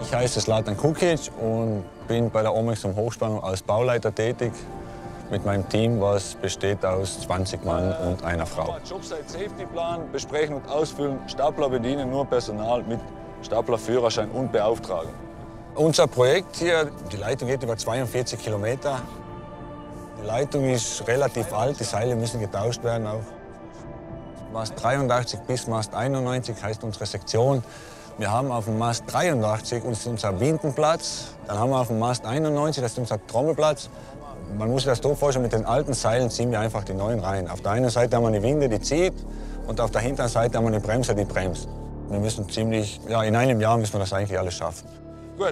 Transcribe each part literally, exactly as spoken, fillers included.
Ich heiße Zlatan Kukic und bin bei der Omexom Hochspannung als Bauleiter tätig mit meinem Team, was besteht aus zwanzig Mann und einer Frau. Jobsite-Safety-Plan besprechen und ausfüllen, Stapler bedienen, nur Personal mit Staplerführerschein und Beauftragung. Unser Projekt hier, die Leitung geht über zweiundvierzig Kilometer. Die Leitung ist relativ alt, die Seile müssen getauscht werden auch. Mast dreiundachtzig bis Mast einundneunzig heißt unsere Sektion. Wir haben auf dem Mast dreiundachtzig unser Windenplatz, dann haben wir auf dem Mast einundneunzig, das ist unser Trommelplatz. Man muss sich das so vorstellen, mit den alten Seilen ziehen wir einfach die neuen rein. Auf der einen Seite haben wir eine Winde, die zieht, und auf der hinteren Seite haben wir eine Bremse, die bremst. Wir müssen ziemlich, ja, in einem Jahr müssen wir das eigentlich alles schaffen. Gut.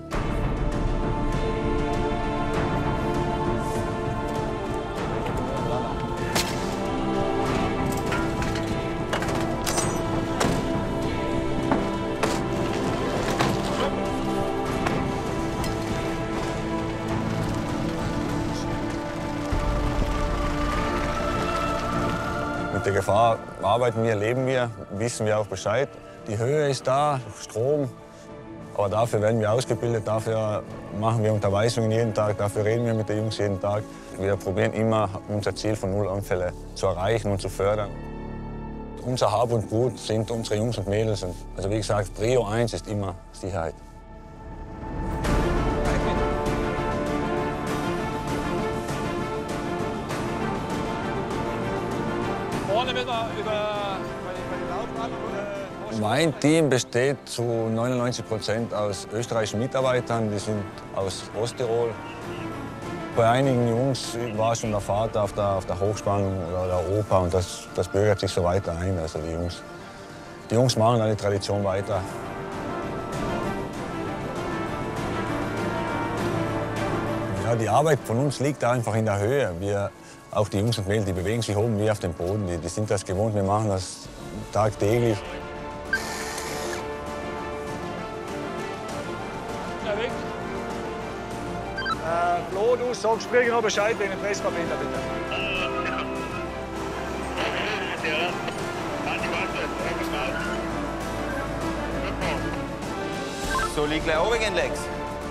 Mit der Gefahr arbeiten wir, leben wir, wissen wir auch Bescheid. Die Höhe ist da, Strom, aber dafür werden wir ausgebildet, dafür machen wir Unterweisungen jeden Tag, dafür reden wir mit den Jungs jeden Tag. Wir probieren immer, unser Ziel von Null Unfälle zu erreichen und zu fördern. Unser Hab und Gut sind unsere Jungs und Mädels. Also wie gesagt, Prio eins ist immer Sicherheit. Mein Team besteht zu neunundneunzig Prozent aus österreichischen Mitarbeitern, die sind aus Osttirol. Bei einigen Jungs war schon der Vater auf der, auf der Hochspannung oder der Opa, und das, das bürgert sich so weiter ein. Also die Jungs, die Jungs machen eine Tradition weiter. Ja, die Arbeit von uns liegt einfach in der Höhe. Wir, auch die Jungs und Mädels, die bewegen sich oben wie auf dem Boden. Die, die sind das gewohnt, wir machen das tagtäglich. Äh, Flo, du sagst mir noch Bescheid wegen dem Presskapitel, bitte. So, lieg gleich oben gehen, Lex.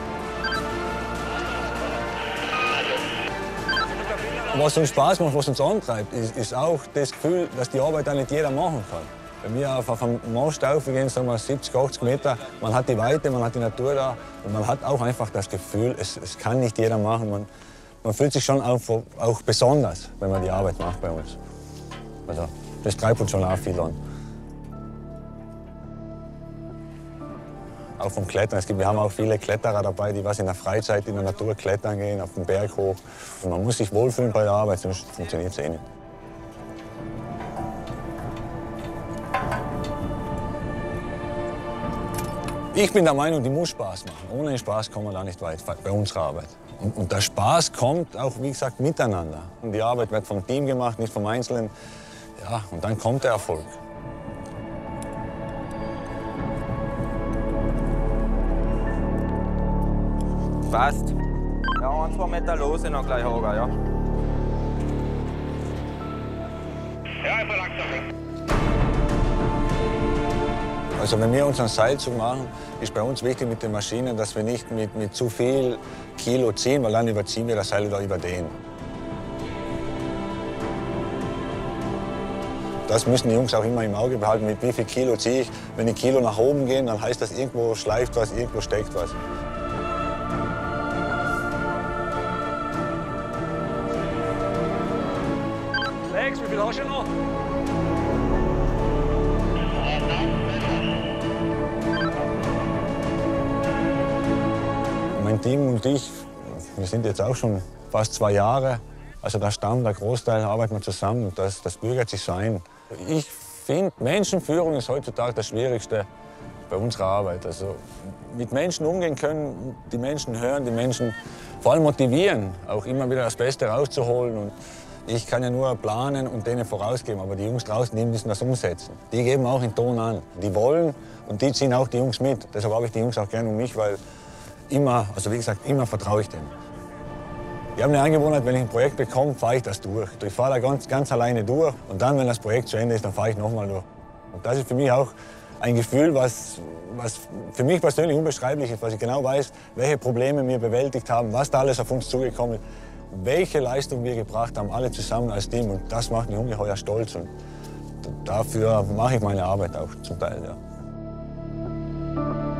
Was uns Spaß macht, was uns antreibt, ist, ist auch das Gefühl, dass die Arbeit auch nicht jeder machen kann. Wenn wir auf einem Mast raufgehen, sagen wir siebzig, achtzig Meter, man hat die Weite, man hat die Natur da, und man hat auch einfach das Gefühl, es, es kann nicht jeder machen. Man, man fühlt sich schon auch, auch besonders, wenn man die Arbeit macht bei uns. Also, das treibt uns schon auch viel an. Auch vom Klettern. Es gibt, wir haben auch viele Kletterer dabei, die was in der Freizeit in der Natur klettern gehen, auf den Berg hoch. Und man muss sich wohlfühlen bei der Arbeit, sonst funktioniert es eh nicht. Ich bin der Meinung, die muss Spaß machen. Ohne Spaß kommen wir da nicht weit bei unserer Arbeit. Und, und der Spaß kommt auch, wie gesagt, miteinander. Und die Arbeit wird vom Team gemacht, nicht vom Einzelnen. Ja, und dann kommt der Erfolg. Passt. Ja, ein, zwei Meter los, noch gleich hoch, ja. Ja, einfach langsam. Also wenn wir unseren Seilzug machen, ist bei uns wichtig mit den Maschinen, dass wir nicht mit, mit zu viel Kilo ziehen, weil dann überziehen wir das Seil oder überdehnen. Das müssen die Jungs auch immer im Auge behalten, mit wie viel Kilo ziehe ich. Wenn die Kilo nach oben gehen, dann heißt das, irgendwo schleift was, irgendwo steckt was. Lex, wie viel hast du noch? Mein Team und ich, wir sind jetzt auch schon fast zwei Jahre. Also der Stamm, der Großteil arbeiten wir zusammen, und das, das bürgert sich so ein. Ich finde, Menschenführung ist heutzutage das Schwierigste bei unserer Arbeit. Also mit Menschen umgehen können, die Menschen hören, die Menschen vor allem motivieren, auch immer wieder das Beste rauszuholen. Und ich kann ja nur planen und denen vorausgeben, aber die Jungs draußen, die müssen das umsetzen. Die geben auch den Ton an. Die wollen, und die ziehen auch die Jungs mit. Deshalb habe ich die Jungs auch gerne um mich, weil immer, also wie gesagt, immer vertraue ich denen. Ich habe eine Angewohnheit, wenn ich ein Projekt bekomme, fahre ich das durch. Ich fahre da ganz, ganz alleine durch, und dann, wenn das Projekt zu Ende ist, dann fahre ich nochmal durch. Und das ist für mich auch ein Gefühl, was, was für mich persönlich unbeschreiblich ist, was ich genau weiß, welche Probleme wir bewältigt haben, was da alles auf uns zugekommen ist, welche Leistung wir gebracht haben, alle zusammen als Team. Und das macht mich ungeheuer stolz. Und dafür mache ich meine Arbeit auch zum Teil. Ja.